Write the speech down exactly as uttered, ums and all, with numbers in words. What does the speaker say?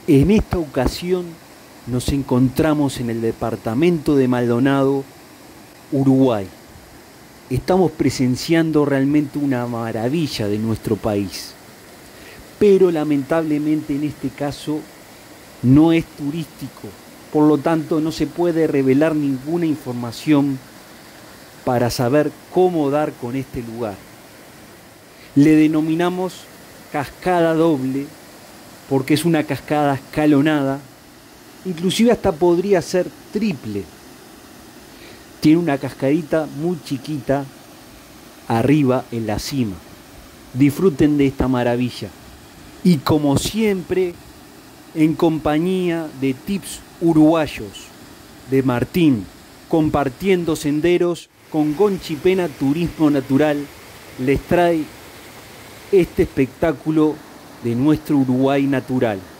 En esta ocasión nos encontramos en el departamento de Maldonado, Uruguay. Estamos presenciando realmente una maravilla de nuestro país, pero lamentablemente en este caso no es turístico, por lo tanto no se puede revelar ninguna información para saber cómo dar con este lugar. Le denominamos cascada doble porque es una cascada escalonada, inclusive hasta podría ser triple. Tiene una cascadita muy chiquita arriba en la cima. Disfruten de esta maravilla. Y como siempre, en compañía de Tips Uruguayos, de Martín, compartiendo senderos con Gonchi Pena Turismo Natural, les trae este espectáculo de nuestro Uruguay natural.